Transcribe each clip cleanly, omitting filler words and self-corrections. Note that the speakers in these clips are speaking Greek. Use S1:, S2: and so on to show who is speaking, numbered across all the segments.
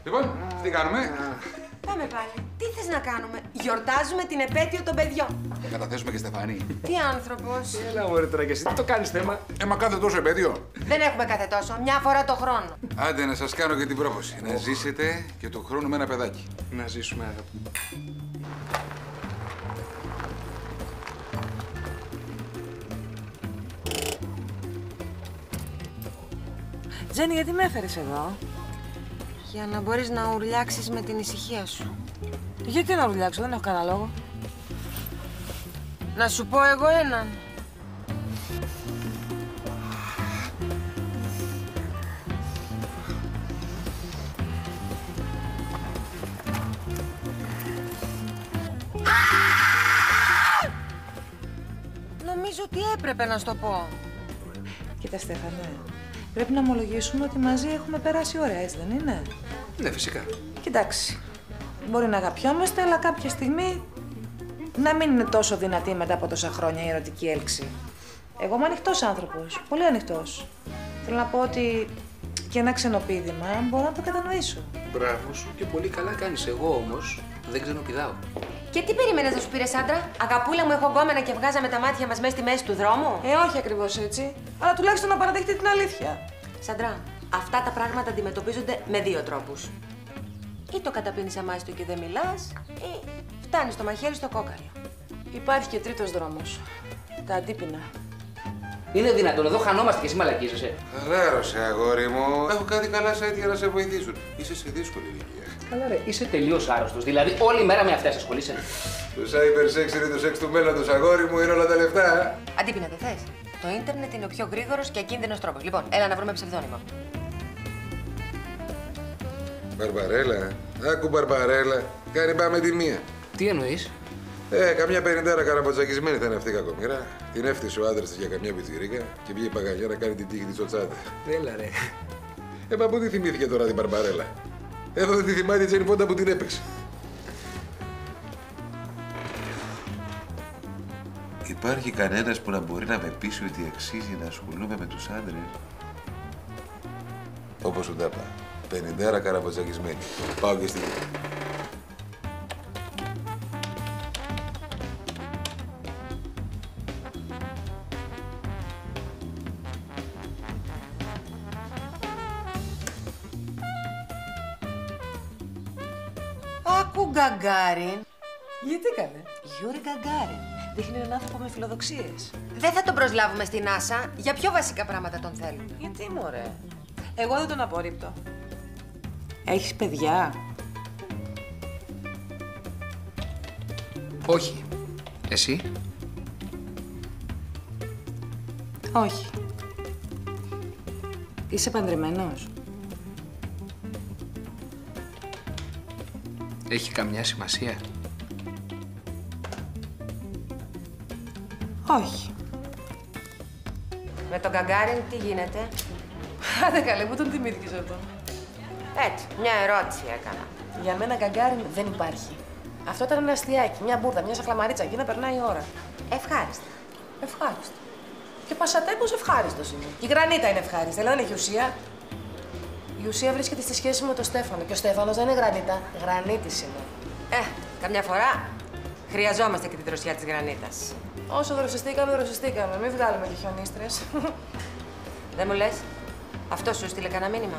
S1: Λοιπόν, τι κάνουμε?
S2: Πάμε πάλι. Τι θες να κάνουμε? Γιορτάζουμε την επέτειο των παιδιών.
S1: Θα καταθέσουμε και Στεφανή.
S2: Τι άνθρωπος.
S3: Έλα, μωρέ τώρα και εσύ, τι το κάνεις θέμα.
S1: Μα κάθε τόσο επέτειο.
S2: Δεν έχουμε κάθε τόσο. Μια φορά το χρόνο.
S1: Άντε να σας κάνω και την πρόποση. Να ζήσετε και το χρόνο με ένα παιδάκι.
S3: Να ζήσουμε, αγάπη.
S4: Τζένι, γιατί με έφερες εδώ?
S2: Για να μπορείς να ουρλιάξεις με την ησυχία σου.
S4: Γιατί να ουρλιάξω, δεν έχω κανένα λόγο.
S2: Να σου πω εγώ έναν. Νομίζω ότι έπρεπε να σου το πω.
S4: Κοίτα, Στέφανε, πρέπει να ομολογήσουμε ότι μαζί έχουμε περάσει ωραία, έτσι δεν είναι?
S3: Ναι, φυσικά.
S4: Κοιτάξει, μπορεί να αγαπιόμαστε, αλλά κάποια στιγμή να μην είναι τόσο δυνατή μετά από τόσα χρόνια η ερωτική έλξη. Εγώ είμαι ανοιχτός άνθρωπος, πολύ ανοιχτός. Θέλω να πω ότι και ένα ξενοπίδημα μπορώ να το κατανοήσω.
S3: Μπράβο σου και πολύ καλά κάνεις. Εγώ όμως δεν ξενοπηδάω.
S2: Και τι περίμενες να σου πήρες άντρα? Αγαπούλα μου, έχω γκόμενα και βγάζαμε τα μάτια μας μέσα στη μέση του δρόμου.
S4: Όχι ακριβώς έτσι, αλλά τουλάχιστον να παραδεχτεί την αλήθεια.
S2: Σαντρά, αυτά τα πράγματα αντιμετωπίζονται με δύο τρόπους. Ή το καταπίνεις αμάστο και δεν μιλάς, ή φτάνεις το μαχαίρι στο κόκαλο.
S4: Υπάρχει και τρίτος δρόμος. Τα αντίπεινα.
S5: Είναι δυνατόν, εδώ χανόμαστε και εσύ μαλακίζεσαι.
S1: Χαλάρωσε, αγόρι μου. Έχω κάτι καλά site για να σε βοηθήσουν. Είσαι σε δύσκολη ηλικία.
S5: Καλά, ρε, είσαι τελείως άρρωστος. Δηλαδή, όλη μέρα με αυτές ασχολείσαι.
S1: Το cyber sex είναι το σεξ του μέλλοντος, αγόρι μου, είναι όλα τα λεφτά.
S2: Αντίπεινα δεν θες? Το ίντερνετ είναι ο πιο γρήγορος και ακίνδυνος τρόπος. Λοιπόν, έλα να βρούμε ψευδόνυμο.
S1: Μπαρμπαρέλα, άκου Μπαρμπαρέλα. Κάνει πάμε τη μία.
S5: Τι εννοείς?
S1: Καμιά 50 καραμποτζακισμένη θα είναι αυτή η κακομοίρα. Την έφτιασε ο άντρας της για καμιά πιτσιρίκα και βγήκε η παγανιά να κάνει την τύχη της στο τσάντα.
S5: Έλα, ρε.
S1: Μα πού τη θυμήθηκε τώρα την Μπαρμπαρέλα? Εδώ δεν τη θυμάται η Τζένι Φόντα που την έπαιξε. Υπάρχει κανένας που να μπορεί να με πείσει ότι αξίζει να ασχολούμαι με τους άντρες? Όπως σου τα είπα. 50 καραμποτζακισμένη. Πάω και στη δουλειά.
S2: Άκου Γκαγκάριν.
S4: Γιατί έκανε?
S2: Γιούρι Γκαγκάριν.
S4: Δείχνει έναν άνθρωπο με φιλοδοξίες.
S2: Δεν θα τον προσλάβουμε στην NASA. Για πιο βασικά πράγματα τον θέλουμε.
S4: Γιατί, μωρέ? Εγώ δεν τον απορρίπτω. Έχεις παιδιά?
S5: Όχι. Εσύ?
S4: Όχι. Είσαι παντρεμένος?
S5: Έχει καμιά σημασία?
S4: Όχι.
S2: Με τον Γκαγκάριν τι γίνεται?
S4: Άντε καλέ, μου τον θυμήθηκες αυτό.
S2: Έτσι, μια ερώτηση έκανα.
S4: Για μένα Γκαγκάριν δεν υπάρχει. Αυτό ήταν ένα αστιάκι, μια μπουρδα, μια σαχλαμαρίτσα εκεί να περνάει η ώρα.
S2: Ευχάριστα.
S4: Ευχάριστο. Και πασατέμπος ευχάριστος είναι. Και η γρανίτα είναι ευχάριστη, αλλά δεν έχει ουσία. Η ουσία βρίσκεται στη σχέση με τον Στέφανο. Και ο Στέφανος δεν είναι γρανίτα, γρανίτης είναι.
S2: Καμιά φορά χρειαζόμαστε και τη δροσιά της γρανίτας.
S4: Όσο δροσιστήκαμε, δροσιστήκαμε. Μην βγάλουμε και χιονίστρες.
S2: Δεν μου λες, αυτό σου στείλε κανένα μήνυμα?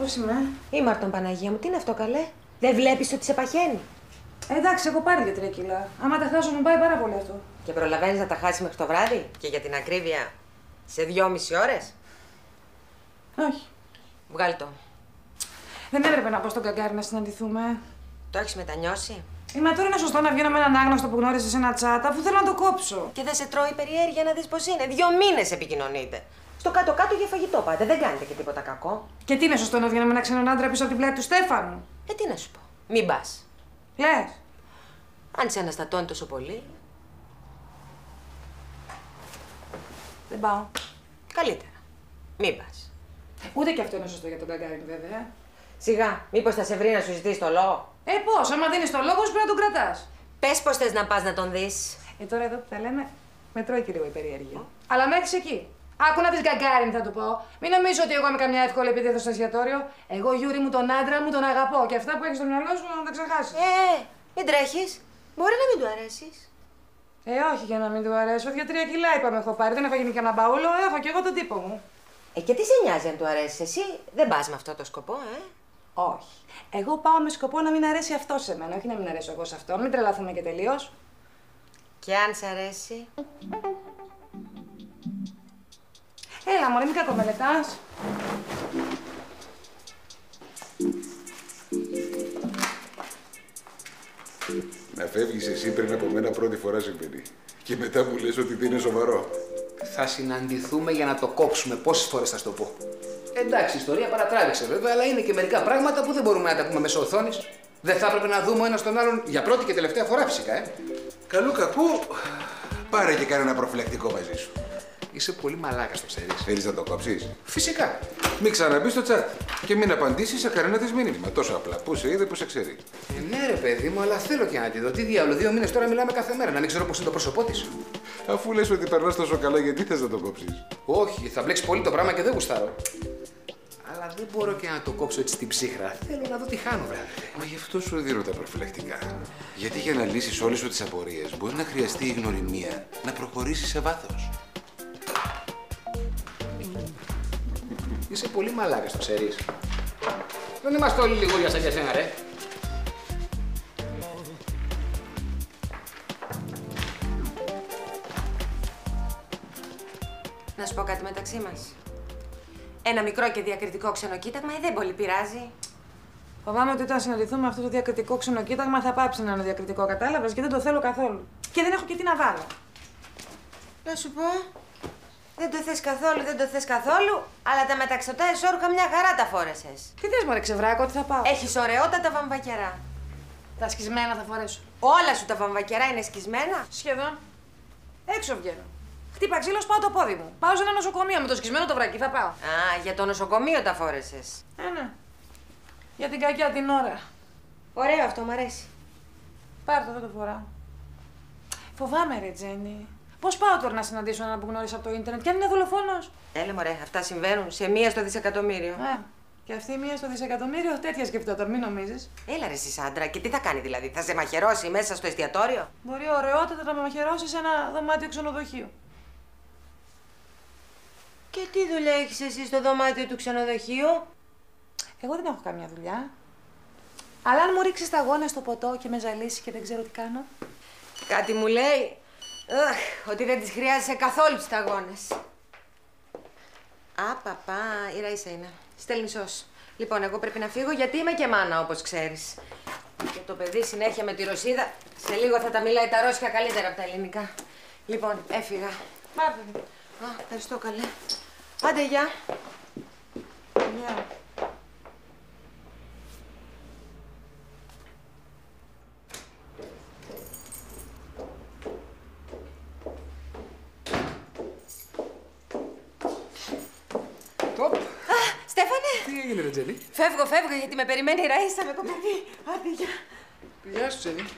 S4: πώς είμαι?
S2: Ή Μάρτον, Παναγία μου, τι είναι αυτό καλέ? Δεν βλέπεις ότι σε παχαίνει?
S4: Εντάξει, έχω πάρει 2-3 κιλά. Άμα τα χάσω, μου πάει πάρα πολύ αυτό.
S2: Και προλαβαίνεις να τα χάσεις μέχρι το βράδυ? Και για την ακρίβεια, σε 2,5 ώρες?
S4: Όχι.
S2: Βγάλ' το.
S4: Δεν έπρεπε να πω στον Καγκάρι να συναντηθούμε.
S2: Το έχεις μετανιώσει?
S4: Μα τώρα είναι σωστό να βγαίνω με έναν άγνωστο που γνώρισε σε ένα τσάτ, αφού θέλω να το κόψω.
S2: Και δεν σε τρώει περιέργεια να δεις πώς είναι? 2 μήνες επικοινωνείτε. Στο κάτω-κάτω για φαγητό πάτε, δεν κάνετε και τίποτα κακό.
S4: Και τι είναι σωστό να βγαίνω με έναν ξένον άντρα πίσω από την πλάτη του Στέφανου?
S2: Τι να σου πω. Μην πας.
S4: Λες.
S2: Αν σε αναστατώνει τόσο πολύ.
S4: Δεν πάω.
S2: Καλύτερα. Μην πας.
S4: Ούτε και αυτό είναι σωστό για τον Καγκάρι, βέβαια.
S2: Σιγά, μήπως θα σε βρει να σου ζητήσει το λόγο?
S4: Πώς, άμα δίνεις το λόγο σου πρέπει να τον κρατάς.
S2: Πες πως θες να πας να τον δεις.
S4: Τώρα εδώ που τα λέμε, με τρώει και λίγο η περιέργεια. Αλλά μέχρι εκεί. Άκου να δεις Γκαγκάριν, θα του πω. Μην νομίζω ότι εγώ είμαι καμιά εύκολη επειδή ήρθα στο εστιατόριο. Εγώ, Γιούρι μου, τον άντρα μου, τον αγαπώ. Και αυτά που έχεις στο μυαλό σου να τα ξεχάσεις.
S2: Μην τρέχεις. Μπορεί να μην του αρέσεις.
S4: Όχι για να μην του αρέσω. 2-3 κιλά είπαμε έχω πάρει. Δεν έχω γίνει και ένα μπαούλο. Έχω κι εγώ τον τύπο μου.
S2: Και τι σε νοιάζει αν του αρέσει εσύ? Δεν πας με αυτό το σκοπό,
S4: Όχι. Εγώ πάω με σκοπό να μην αρέσει αυτό σε μένα, όχι να μην αρέσω εγώ σε αυτό. Μην τρελαθούμε και τελείως.
S2: Και αν σ' αρέσει?
S4: Έλα, μωρέ, μην κακομελετάς.
S1: Να φεύγεις εσύ πριν από μένα πρώτη φορά συμβαίνει. Και μετά μου λες ότι δεν είναι σοβαρό.
S3: Θα συναντηθούμε για να το κόψουμε. Πόσες φορές θα σου το πω? Εντάξει, η ιστορία παρατράβηξε βέβαια, αλλά είναι και μερικά πράγματα που δεν μπορούμε να τα πούμε μέσω οθόνης. Δεν θα έπρεπε να δούμε ο ένας τον άλλον για πρώτη και τελευταία φορά, φυσικά,
S1: Καλού κακού, πάρε και κάνε ένα προφυλακτικό μαζί σου.
S3: Είσαι πολύ μαλάκας, το ξέρεις.
S1: Θέλεις να το κόψεις?
S3: Φυσικά.
S1: Μην ξαναμπείς στο chat και μην απαντήσεις σε κανένα της μήνυμα. Τόσο απλά. Πού σε είδε, πού σε ξέρει.
S3: Ναι, ρε παιδί μου, αλλά θέλω και να τη δω. Τι διάολο, 2 μήνες τώρα μιλάμε κάθε μέρα. Να μην ξέρω πώς είναι το πρόσωπό της.
S1: Αφού λες ότι περνάς τόσο καλά, γιατί θες να το κόψεις?
S3: Όχι, θα μπλέξει πολύ το πράγμα και δεν γουστάρω. Αλλά δεν μπορώ και να το κόψω έτσι στην ψύχρα. Θέλω να δω τι χάνω, βράδυ.
S1: Μα γι' αυτό σου δίνω τα προφυλακτικά. Γιατί για να λύσεις όλες σου τις απορίες μπορεί να χρειαστεί η γνωριμία να προχωρήσεις σε βάθος.
S3: Είσαι πολύ μαλάκας, το ξέρεις. Δεν είμαστε όλοι λιγούρια σαν και εσένα, ρε.
S2: Να σου πω κάτι μεταξύ μας. Ένα μικρό και διακριτικό ξενοκοίταγμα δεν πολύ πειράζει.
S4: Φοβάμαι ότι όταν συναντηθούμε αυτό το διακριτικό ξενοκοίταγμα θα πάψει να είναι διακριτικό, κατάλαβες, και δεν το θέλω καθόλου. Και δεν έχω και τι να βάλω.
S2: Να σου πω, δεν το θες καθόλου, δεν το θες καθόλου, αλλά τα μεταξωτά εσώρουχα μια χαρά τα φόρεσες.
S4: Τι θες, μωρέ ξεβράκο, τι θα πάω?
S2: Έχεις ωραιότατα βαμβακερά.
S4: Τα σκισμένα θα φορέσω.
S2: Όλα σου τα βαμβακερά είναι σκισμένα.
S4: Σχεδόν. Έξω βγαίνω. Χτύπα ξύλο, πάω το πόδι μου. Πάω σε ένα νοσοκομείο με το σκισμένο το βρακί, θα πάω.
S2: Για το νοσοκομείο τα φόρεσες.
S4: Ναι. Για την κακιά την ώρα.
S2: Ωραίο αυτό, μ' αρέσει.
S4: Πάρ' το, δεν το φοράω. Φοβάμαι, ρε Τζένι. Πώς πάω τώρα να συναντήσω έναν που γνώρισα από το ίντερνετ και αν είναι δολοφόνος?
S2: Έλα μωρέ, αυτά συμβαίνουν σε 1 στο δισεκατομμύριο.
S4: Και αυτή η 1 στο δισεκατομμύριο τέτοια σκεφτόταν, μην νομίζεις.
S2: Έλα ρε εσύ άντρα, και τι θα κάνει δηλαδή, θα σε μαχαιρώσει μέσα στο εστιατόριο?
S4: Μπορεί ωραιότατα να με μαχαιρώσει σε ένα δωμάτιο ξενοδοχείου.
S2: Και τι δουλειά έχεις εσύ στο δωμάτιο του ξενοδοχείου?
S4: Εγώ δεν έχω καμιά δουλειά. Αλλά αν μου ρίξεις τα γόνα στο ποτό και με ζαλίσει και δεν ξέρω τι κάνω.
S2: Κάτι μου λέει ότι δεν τις χρειάζεσαι καθόλου τις σταγόνες. Παπά, η Ραΐσα είναι. Στέλνει σως. Λοιπόν, εγώ πρέπει να φύγω γιατί είμαι και μάνα, όπως ξέρεις. Και το παιδί συνέχεια με τη Ρωσίδα, σε λίγο θα τα μιλάει τα ρώσικα καλύτερα από τα ελληνικά. Λοιπόν, έφυγα.
S4: Πάρτε.
S2: Ευχαριστώ καλέ. Άντε, γεια.
S4: Γεια.
S2: Στέφανε!
S3: Τι έγινε, ρε Τζένι?
S2: Φεύγω γιατί με περιμένει η Ραΐσα με κοπαδί. Άντε, γεια.
S3: Γεια σου, Τζένι.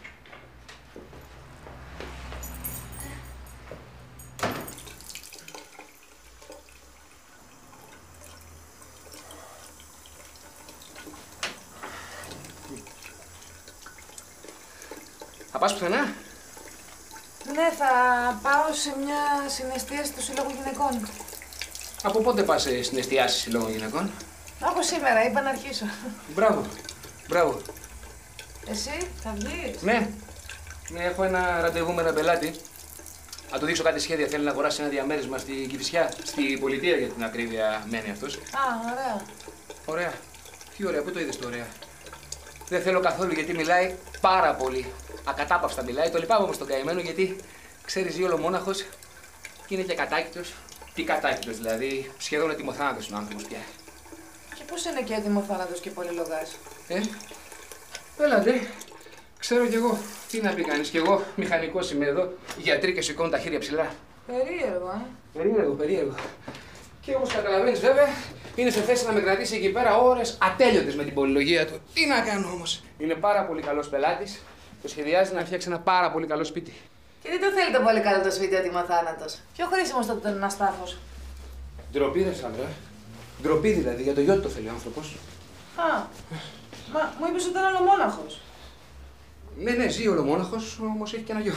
S3: Θα πας πουθενά?
S4: Ναι, θα πάω σε μια συναισθίαση του Συλλόγου Γυναικών.
S3: Από πότε πας σε συναισθιάσεις συλλόγων γυναικών?
S4: Από σήμερα είπα να αρχίσω.
S3: Μπράβο. Μπράβο.
S4: Εσύ θα βγεις?
S3: Ναι. Έχω ένα ραντεβού με έναν πελάτη. Να του δείξω κάτι σχέδια. Θέλει να αγοράσει ένα διαμέρισμα στην Κηφισιά. Στη πολιτεία για την ακρίβεια μένει αυτός.
S4: Α, ωραία.
S3: Ωραία. Τι ωραία. Πού το είδες το ωραία? Δεν θέλω καθόλου γιατί μιλάει πάρα πολύ. Ακατάπαυστα μιλάει. Το λυπάμαι όμως τον καημένο γιατί ξέρεις ζει ολομόναχος και είναι και κατάκητος. Τι κατάκητος δηλαδή. Σχεδόν ετοιμοθάνατος είναι ο άνθρωπος πια.
S4: Και πώς είναι και έτοιμοθάνατος και πολυλογάς?
S3: Έλατε. Ξέρω κι εγώ. Τι να πει κανείς, κι εγώ μηχανικός είμαι εδώ, γιατροί και σηκώνω τα χέρια ψηλά.
S4: Περίεργο,
S3: Περίεργο. Και όπως καταλαβαίνεις βέβαια, είναι σε θέση να με κρατήσει εκεί πέρα ώρες ατέλειωτες με την πολυλογία του. Τι να κάνω όμως. Είναι πάρα πολύ καλός πελάτης και σχεδιάζει να φτιάξει ένα πάρα πολύ καλό σπίτι.
S4: Και τι το θέλει το πολύ καλό το σπίτι έτοιμοθάνατος? Πιο χρήσιμο τότε ήταν ένας τάφος.
S3: Ντροπή ρε Σάντρα. Ντροπή δηλαδή, για το γιο του το θέλει ο άνθρωπος.
S4: Α, μα μου είπες ότι ήταν ολομόναχος.
S3: Ναι, ζει ολομόναχος, όμως έχει και ένα γιο.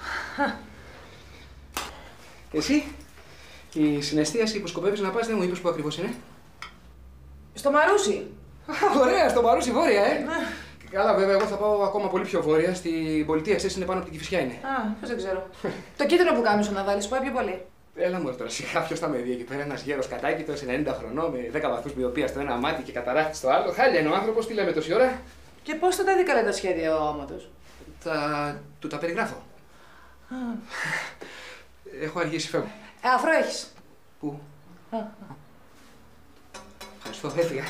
S3: Εσύ, η συναισθίαση που σκοπεύεις να πας δεν μου είπες που ακριβώς είναι?
S4: Στο Μαρούσι.
S3: Ωραία, στο Μαρούσι βόρεια, Καλά, βέβαια, εγώ θα πάω ακόμα πολύ πιο βόρεια. Στην πολιτεία, ξέρεις, είναι πάνω από την Κηφισιά είναι.
S4: Α, πώς δεν ξέρω. Το κίτρινο που κάμισο να βάλεις, πάει πιο πολύ.
S3: Έλα μου τώρα, σιγά, ποιος θα με δει εκεί πέρα. Ένας γέρος κατάκητος, 90 χρονών, με 10 βαθμούς μοιοπία στο ένα μάτι και καταράχτη στο άλλο. Χάλια είναι ο άνθρωπος, τι λέμε τόση ώρα.
S4: Και πώς θα τα δει καλά τα σχέδια ο άματος?
S3: Του τα περιγράφω. Έχω αργήσει, φεύγω.
S4: Αφρό έχεις.
S3: Πού? Ευχαριστώ, έφυγα.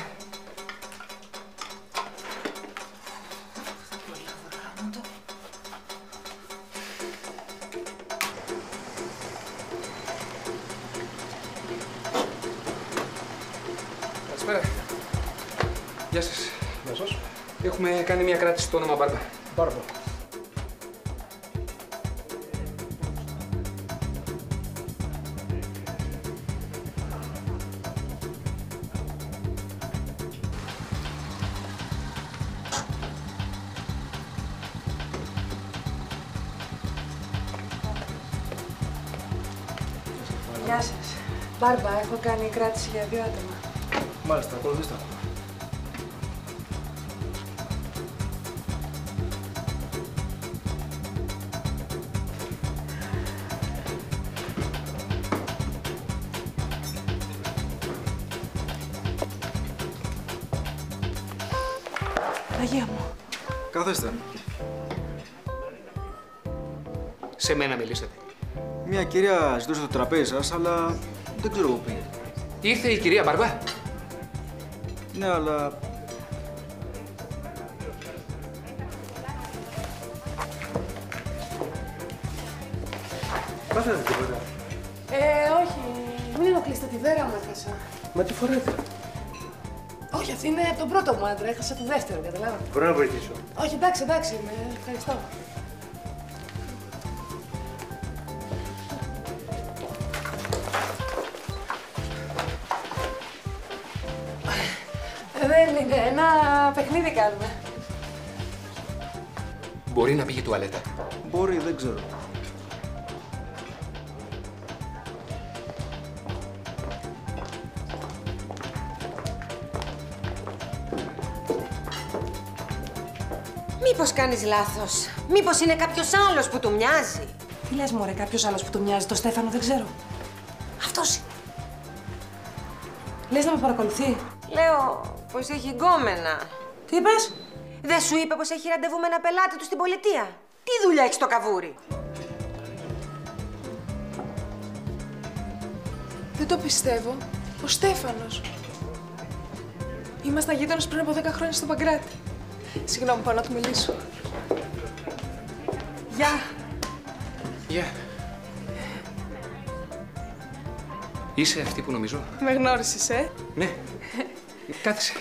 S3: Καλησπέρα. Γεια σας.
S6: Γεια σας.
S3: Έχουμε κάνει μια κράτηση στο όνομα Μπάρμπα.
S6: Μπάρμπα.
S4: Γεια σας. Μπάρμπα, έχω κάνει κράτηση για 2 άτομα.
S6: Μάλιστα, ακολουθήστε.
S4: Αγία μου.
S7: Καθίστε.
S3: Σε μένα μιλήσατε.
S7: Μια κυρία ζητούσε το τραπέζι σας, αλλά δεν ξέρω πού πήγε.
S3: Ήρθε η κυρία Μπάρμπα.
S7: Ναι, αλλά...
S6: Πάθατε τίποτα?
S4: Όχι. Μην ενοχλείστε, τη βέρα μου έχασα.
S6: Μα τι φοράτε?
S4: Όχι, αυτή είναι από τον πρώτο μου άντρα. Έχασα το δεύτερο, καταλάβατε.
S6: Μπορώ να βοηθήσω?
S4: Όχι, εντάξει, ευχαριστώ. Δεν είναι, ένα παιχνίδι κάνουμε.
S3: Μπορεί να πήγε τουαλέτα.
S7: Μπορεί, δεν ξέρω.
S2: Μήπως κάνεις λάθος. Μήπως είναι κάποιος άλλος που του μοιάζει.
S4: Τι λες, μωρέ, κάποιος άλλος που του μοιάζει, το Στέφανο δεν ξέρω.
S2: Αυτός είναι.
S4: Λες να με παρακολουθεί?
S2: Λέω πως έχει γκόμενα.
S4: Τι είπες?
S2: Δεν σου είπε πως έχει ραντεβού με ένα πελάτη του στην πολιτεία? Τι δουλειά έχει στο καβούρι?
S8: Δεν το πιστεύω. Ο Στέφανος. Ήμασταν γείτονες πριν από 10 χρόνια στο Παγκράτη. Συγγνώμη, πάω να του μιλήσω. Γεια.
S3: Γεια. Είσαι αυτή που νομίζω?
S8: Με γνώρισες,
S3: Ναι. Κάθισε.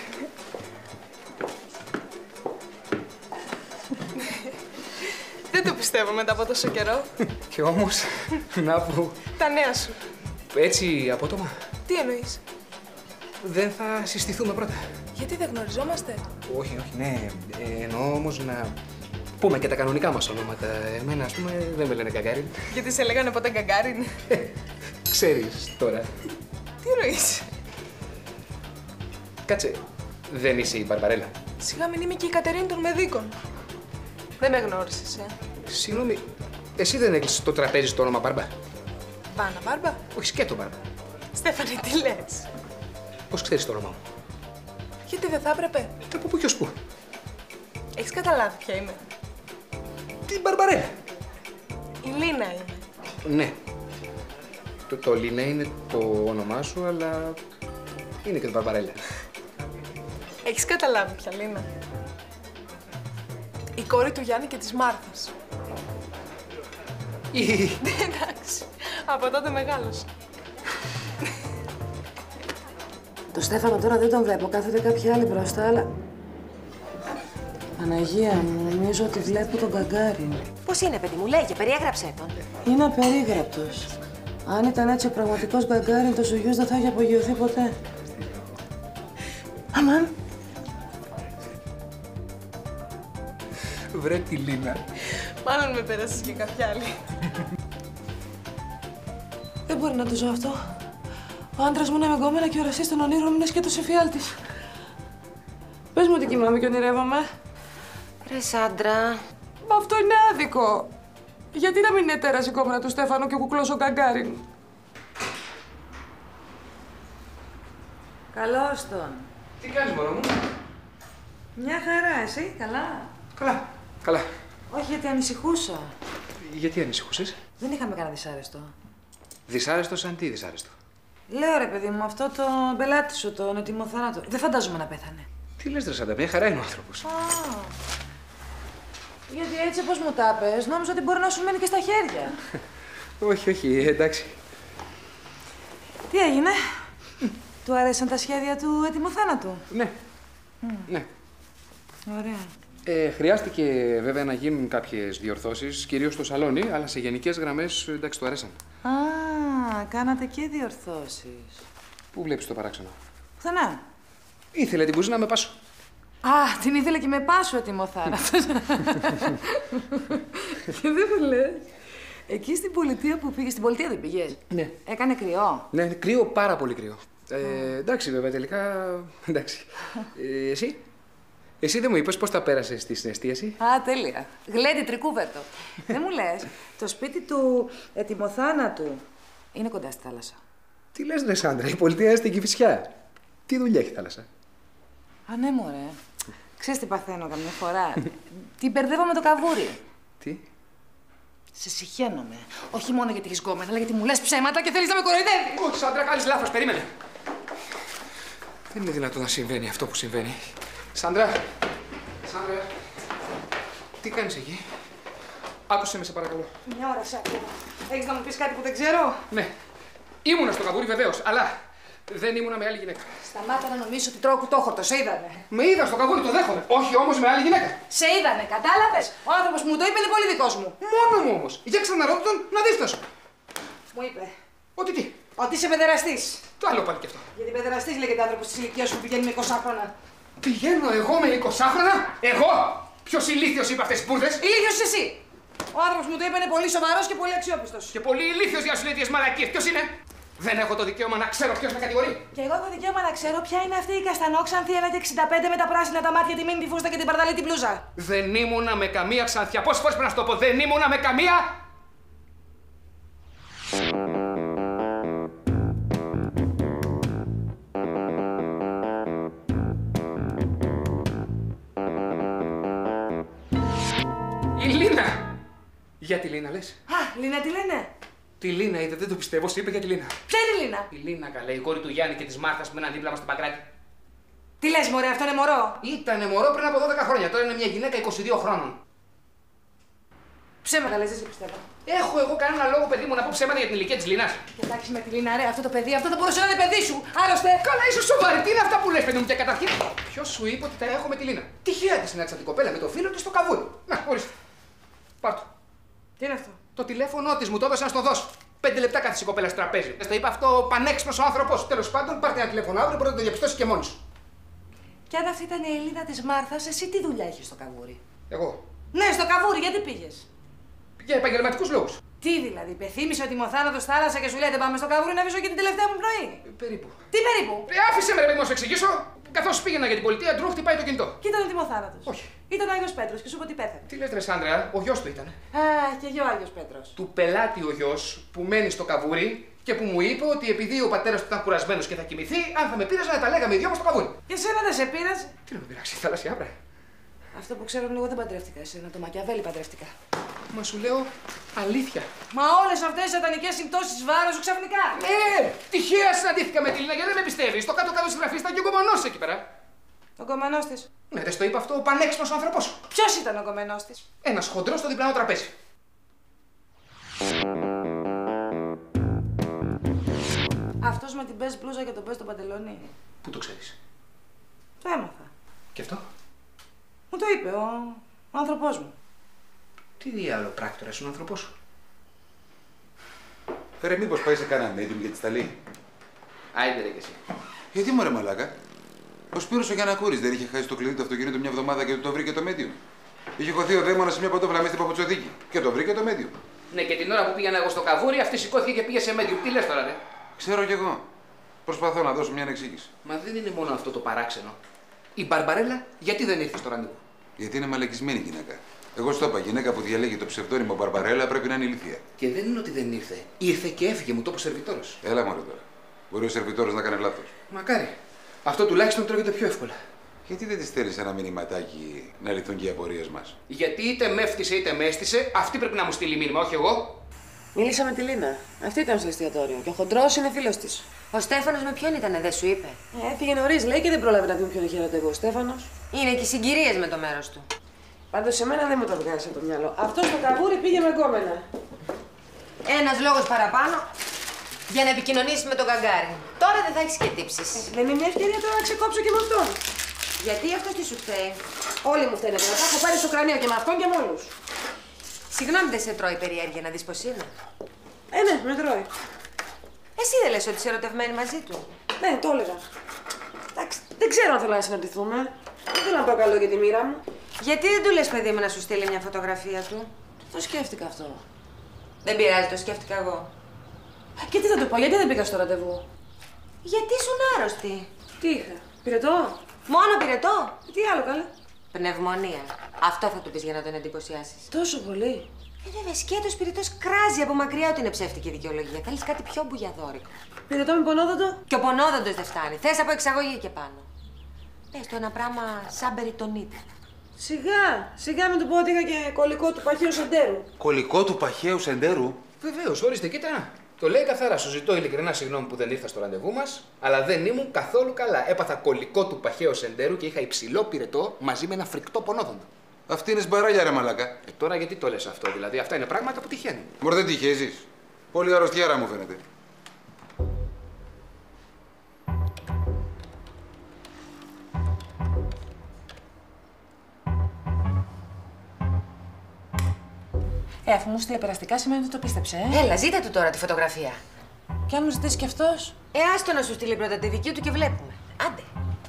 S8: Δεν το πιστεύω μετά από τόσο καιρό.
S3: Και όμως, να που...
S8: Τα νέα σου.
S3: Έτσι απότομα,
S8: Τι εννοείς?
S3: δεν θα συστηθούμε πρώτα.
S8: Γιατί δεν γνωριζόμαστε?
S3: Όχι, ναι. Εννοώ όμως να πούμε και τα κανονικά μας ονόματα. Εμένα, ας πούμε, δεν με λένε Γκαγκάριν.
S8: Γιατί σε λέγανε ποτέ Γκαγκάριν?
S3: Ξέρεις τώρα.
S8: Τι εννοείς?
S3: Κάτσε. Δεν είσαι η Μπαρμπαρέλα?
S8: Σιγά μην είμαι και η Κατερίνη των Μεδίκων. Δεν με γνώρισες,
S3: Συγγνώμη, εσύ δεν έκλεισες το τραπέζι στο όνομα Μπάρμπα?
S8: Βάνα Μπάρμπα.
S3: Όχι, σκέτο Μπάρμπα.
S8: Στέφανε, τι λες?
S3: Πώς ξέρεις το όνομά μου?
S8: Γιατί δεν θα έπρεπε?
S3: Από πού και ως πού?
S8: Έχεις καταλάβει ποια είμαι?
S3: Την Μπαρμπαρέλα.
S8: Η Λίνα είμαι.
S3: Ναι. Το Λίνα είναι το όνομά σου, αλλά είναι και το Μπαρμπαρέλα.
S8: Έχεις καταλάβει ποια Λίνα? Η κόρη του Γιάννη και της Μάρθας. Εντάξει, από τότε μεγάλωσε.
S4: Το Στέφανο τώρα δεν τον βλέπω. Κάθεται κάποια άλλη μπροστά, αλλά... Παναγία μου, νομίζω ότι βλέπω τον Γκαγκάριν.
S2: Πώς είναι, παιδί μου, λέγε, περιέγραψέ τον.
S4: Είναι απερίγραπτος. Αν ήταν έτσι ο πραγματικός Γκαγκάριν, το Σογιούς δεν θα είχε απογειωθεί ποτέ. Αμάν.
S3: Βρε τη Λίνα.
S8: Μάλλον με πέρασες και κάποια άλλη.
S4: Δεν μπορεί να το ζω αυτό. Ο άντρας μου είναι με γκόμενα και ο εραστής των ονείρων μου είναι σκέτος εφιάλτης. Πες μου ότι κοιμάμαι και ονειρεύομαι.
S2: Ρε Σάντρα.
S8: Μα αυτό είναι άδικο. Γιατί να μην είναι τέρας η γκόμενα του Στέφανου και ο κουκλός ο Γκαγκάριν?
S4: Καλώς τον.
S3: Τι κάνεις, μωρό μου?
S4: Μια χαρά, εσύ, καλά.
S3: Καλά. Καλά.
S4: Όχι, γιατί ανησυχούσα.
S3: Γιατί ανησυχούσες?
S4: Δεν είχαμε κανένα δυσάρεστο.
S3: Δυσάρεστο σαν τι δυσάρεστο?
S4: Λέω ρε παιδί μου, αυτό το πελάτη σου, τον έτοιμο θάνατο. Δεν φαντάζομαι να πέθανε.
S3: Τι λες, ρε Σάντα, μια χαρά είναι ο άνθρωπος.
S4: Α, γιατί έτσι όπως μου τα πες, νόμιζα ότι μπορεί να σου μένει και στα χέρια.
S3: Όχι, όχι, εντάξει.
S4: Τι έγινε, του αρέσαν τα σχέδια του έτοιμο θάνατου?
S3: Ναι. Ναι.
S4: Ωραία.
S3: Χρειάστηκε βέβαια να γίνουν κάποιες διορθώσεις, κυρίως στο σαλόνι, αλλά σε γενικές γραμμές εντάξει, του αρέσαν.
S4: Α, κάνατε και διορθώσεις.
S3: Πού βλέπεις το παράξενο?
S4: Πουθενά.
S3: Ήθελε την κουζίνα με πάσο.
S4: Α, την ήθελε και με πάσο έτοιμο θάνατος. Και δεν μου λες. Εκεί στην πολιτεία που πήγες, στην πολιτεία δεν πήγες?
S3: Ναι.
S4: Έκανε κρυό?
S3: Ναι, κρύο, πάρα πολύ κρύο. Εντάξει, βέβαια, τελικά. Εντάξει. Εσύ δεν μου είπες πώς τα πέρασες στη συναισθίαση?
S4: Α, τέλεια. Γλέντι τρικούβερτο. Δεν μου λες, το σπίτι του ετοιμοθάνατου είναι κοντά στη θάλασσα?
S3: Τι λες, ρε Σάντρα, η πολιτεία είναι στην Κηφισιά. Τι δουλειά έχει η θάλασσα?
S4: Α, ναι, μωρέ. Ξέρεις τι παθαίνω καμιά φορά? Την μπερδεύω με το καβούρι.
S3: Τι?
S4: Σε συχαίνομαι. Όχι μόνο γιατί έχεις γκόμενα, αλλά γιατί μου λες ψέματα και θέλεις να με κοροϊδεύεις.
S3: Όχι, Σάντρα, κάνεις λάθος. Περίμενε. Δεν είναι δυνατόν να συμβαίνει αυτό που συμβαίνει. Σάντρα. Σάντρα. Τι κάνεις εκεί? Άκουσε με, σε παρακαλώ.
S4: Μια ώρα σε ακούω. Έχεις να μου πεις κάτι που δεν ξέρω?
S3: Ναι. Ήμουνα στο καβούρι βεβαίως, αλλά δεν ήμουνα με άλλη γυναίκα.
S4: Σταμάτα να νομίζεις ότι τρώω κουτόχορτο, σε είδανε.
S3: Με είδα στο καβούρι, το δέχομαι. Όχι όμως με άλλη γυναίκα.
S4: Σε είδανε, κατάλαβες? Ο άνθρωπος που μου το είπε είναι πολύ δικός μου.
S3: Μόνο μου όμως. Για ξαναρώτα τον να δεις τόσο.
S4: Μου είπε.
S3: Ότι τι?
S4: Ότι είσαι παιδεραστής.
S3: Το άλλο πάλι κι αυτό.
S4: Γιατί παιδεραστής λέγεται άνθρωπος της ηλικίας σου που πηγαίνει με 20 χρόνια.
S3: Πηγαίνω εγώ με 20 χρόνια? Εγώ! Ποιος ηλίθιος είπε αυτές τις μπουρδες?
S4: Ηλίθιος είσαι εσύ. Ο άνθρωπος που μου το είπε είναι πολύ σοβαρός και πολύ αξιόπιστος.
S3: Και πολύ ηλίθιος για να σου λέει τις μαλακίες. Ποιος είναι? Δεν έχω το δικαίωμα να ξέρω ποιος με κατηγορεί.
S4: Και εγώ έχω δικαίωμα να ξέρω ποια είναι αυτή η καστανόξανθη 1,65 με τα πράσινα τα μάτια, τη μήνυ, τη φούστα και την παρδαλή την μπλούζα.
S3: Δεν ήμουνα με καμία ξανθιά. Πόσες φορές πρέπει να σου το πω? Δεν ήμουνα με καμία. Η Λίνα! Για τη Λίνα λες?
S4: Α, Λίνα τι λένε?
S3: Τη Λίνα είδε, δεν το πιστεύω, σου είπε για τη Λίνα.
S4: Ποια είναι η Λίνα?
S3: Η Λίνα, καλέ, η κόρη του Γιάννη και της Μάρθας που μέναν δίπλα μας στο Παγκράτη.
S4: Τι λες, μωρέ, αυτό είναι μωρό?
S3: Ήτανε μωρό πριν από 12 χρόνια, τώρα είναι μια γυναίκα 22 χρόνων.
S4: Ψέματα λες, δεν σε πιστεύω.
S3: Έχω εγώ κανένα λόγο, παιδί μου, να πω ψέματα για την ηλικία της Λίνας?
S4: Κοιτάξτε με τη Λίνα, ρε, αυτό το παιδί, αυτό θα μπορούσε να είναι παιδί σου. Άλλωστε.
S3: Καλά, είσαι σοβαρή, τι είναι αυτά που λες, παιδί μου, και καταρχήν. Ποιος σου είπε ότι τα έχω με τη Λίνα? Τυχαία τη συνάντησα την κοπέλα με το φίλο της στο καβούρι. Να, ορίστε. Πάρ' το.
S4: Τι είναι αυτό?
S3: Το τηλέφωνο της μου το έδωσε να στο δώσω. 5 λεπτά κάθισε η κοπέλα στο τραπέζι. Στο είπα αυτό πανέξυπνος ο άνθρωπος. Τέλος πάντων, πάρτε ένα τηλέφωνο αύριο, μπορείτε να το διαπιστώσει και μόνοι σου.
S4: Και αν αυτή ήταν η Ελίνα της Μάρθας, εσύ τι δουλειά είχες στο καβούρι?
S3: Εγώ.
S4: Ναι, στο καβούρι, γιατί πήγες?
S3: Για επαγγελματικούς λόγους.
S4: Τι δηλαδή, πεθύμησε ότι είμαι ο θάνατος θάλασσα και σου λέτε πάμε στο καβούρι να βρίσκω και την τελευταία μου πνοή.
S3: Περίπου.
S4: Τι περίπου.
S3: Άφησε με ρε παιδί μου να σου εξηγήσω. Καθώς πήγαινα για την πολιτεία, Ντρου χτυπάει το κινητό.
S4: Και ήταν ο Τιμοθάνατος.
S3: Όχι.
S4: Ήταν ο Άγιος Πέτρος και σου είπε ότι πέθανε.
S3: Τι λες ρε Σάντρα, ο γιος του ήταν.
S4: Α, και εγώ ο Άγιος Πέτρος.
S3: Του πελάτη ο γιος που μένει στο καβούρι και που μου είπε ότι επειδή ο πατέρας του ήταν κουρασμένος και θα κοιμηθεί, αν θα με πείραζε να τα λέγαμε οι δυο μας στο καβούρι.
S4: Και εσένα δεν σε πείραζε.
S3: Τι να με πειράξει, θαλασσιά βρε.
S4: Αυτό που ξέρω εγώ δεν παντρεύτηκα. Εσένα το Μακιαβέλη παντρεύτηκα.
S3: Μα σου λέω αλήθεια.
S4: Μα όλες αυτές οι σατανικές συμπτώσεις βάρος σου ξαφνικά.
S3: Τυχαία συναντήθηκα με τη Λίνα γιατί δεν με πιστεύει. Στο κάτω-κάτω τη γραφή ήταν και ο κομμανός εκεί πέρα.
S4: Ο κομμανός της.
S3: Ναι, δεν στο είπα αυτό ο πανέξυπνος άνθρωπος.
S4: Ποιος ήταν ο κομμανός της.
S3: Ένας χοντρός στο διπλανό τραπέζι.
S4: Αυτός με την μπες μπλούζα και τον μπες το παντελόνι.
S3: Πού το ξέρεις.
S4: Το έμαθα.
S3: Και αυτό.
S4: Μου το είπε ο άνθρωπός μου.
S3: Τι διάλογο πράκτορας είναι ο άνθρωπός σου.
S1: Ρε, μήπως πάει σε κανένα medium για τη σταλή.
S3: Άιντε ρε κι εσύ.
S1: Γιατί μωρέ μαλάκα. Ο Σπύρος ο Γιαννακούρης δεν είχε χάσει το κλειδί του αυτοκινήτου μια εβδομάδα και το βρήκε το medium. Είχε χωθεί ο δαίμονας σε μια παντόφλα μέσα στην παπουτσοδίκη και το βρήκε το medium.
S3: Ναι, και την ώρα που πήγαινα εγώ στο καβούρι, αυτή σηκώθηκε και πήγε σε medium. Τι λες τώρα, ρε.
S1: Ξέρω κι εγώ. Προσπαθώ να δώσω μια εξήγηση.
S3: Μα δεν είναι μόνο αυτό το παράξενο. Η Μπαρμπαρέλα γιατί δεν ήρθε στο ραντεβού.
S1: Γιατί είναι μαλακισμένη γυναίκα. Εγώ στο είπα, γυναίκα που διαλέγει το ψευδόνυμο Μπαρμπαρέλα πρέπει να είναι ηλίθια.
S3: Και δεν είναι ότι δεν ήρθε. Ήρθε και έφυγε, μου το είπε ο σερβιτόρος.
S1: Έλα μωρέ τώρα. Μπορεί ο σερβιτόρος να κάνει λάθος.
S3: Μακάρι. Αυτό τουλάχιστον τρώγεται πιο εύκολα.
S1: Γιατί δεν τη στέλνει ένα μηνυματάκι να λυθούν και οι απορίες μας.
S3: Γιατί είτε με έφτιασε είτε με έστησε, αυτή πρέπει να μου στείλει μήνυμα, όχι εγώ.
S2: Μίλησα με τη Λίνα. Αυτή ήταν στο εστιατόριο. Και ο χοντρός είναι φίλος της. Ο Στέφανος με ποιον ήτανε, δεν σου είπε.
S4: Έφυγε νωρίς, λέει, και δεν πρόλαβε να πει με ποιον είχε ερωτεύει ο Στέφανος.
S2: Είναι και συγκυρίες με το μέρος του.
S4: Πάντως σε μένα δεν μου το βγάζει από το μυαλό. Αυτό στο καβούρι πήγε με γκόμενα.
S2: Ένας λόγος παραπάνω για να επικοινωνήσεις με τον Καγκάρι. Τώρα δεν θα έχεις και τύψεις.
S4: Δεν είναι μια ευκαιρία τώρα να ξεκόψω και με αυτόν.
S2: Γιατί αυτός τι σου φταίει.
S4: Όλοι μου φταίνε τώρα. Τα έχω πάρει στο κρανίο και με αυτόν και με όλους.
S2: Συγγνώμη, δεν σε τρώει περιέργεια να δεις πως είναι.
S4: Ναι, με τρώει.
S2: Εσύ δεν λες ότι είσαι ερωτευμένη μαζί του.
S4: Ναι, το έλεγα. Εντάξει, δεν ξέρω αν θέλω να συναντηθούμε. Δεν θέλω να πω καλό για τη μοίρα μου.
S2: Γιατί δεν του λες, παιδί μου, να σου στείλει μια φωτογραφία του.
S4: Το σκέφτηκα αυτό.
S2: Δεν πειράζει, το σκέφτηκα εγώ.
S4: Και τι θα του πω, γιατί δεν πήγα στο ραντεβού.
S2: Γιατί ήσουν άρρωστη.
S4: Τι είχα, πυρετό.
S2: Μόνο πυρετό.
S4: Τι άλλο καλά.
S2: Πνευμονία. Αυτό θα του πεις για να τον εντυπωσιάσεις.
S4: Τόσο πολύ.
S2: Βέβαια, σκέτος πυρετός κράζει από μακριά ότι είναι ψεύτικη δικαιολογία. Θέλεις κάτι πιο μπουγιαδόρικο.
S4: Πυρετό με πονόδοντο.
S2: Και ο πονόδοντος δεν φτάνει. Θες από εξαγωγή και πάνω. Πες το ένα πράγμα σαν περιτονίτη.
S4: Σιγά μην του πω ότι είχα και κολλικό του παχαίου σεντέρου.
S1: Κολλικό του παχαίου σεντέρου.
S3: Βεβαίως, ορίστε, κοίτα. Το λέει καθαρά. Σου ζητώ ειλικρινά συγγνώμη που δεν ήρθα στο ραντεβού μας, αλλά δεν ήμουν καθόλου καλά. Έπαθα κολλικό του παχαίου σεντέρου και είχα υψηλό πυρετό μαζί με ένα φρικτό πονόδοντο.
S1: Αυτή είναι σμπαράλια, ρε μαλάκα.
S3: Τώρα γιατί το λες αυτό, δηλαδή αυτά είναι πράγματα που τυχαίνουν.
S1: Μωρέ, δεν τυχαίζεις. Πολύ αρρωστιάρα μου φαίνεται.
S4: Αφού μου στείλε περαστικά σημαίνει ότι το πίστεψε,
S2: Έλα, ζήτα του τώρα τη φωτογραφία.
S4: Και αν μου ζητήσει κι αυτός.
S2: Άστο να σου στείλει πρώτα τη δική του και βλέπουμε. Άντε.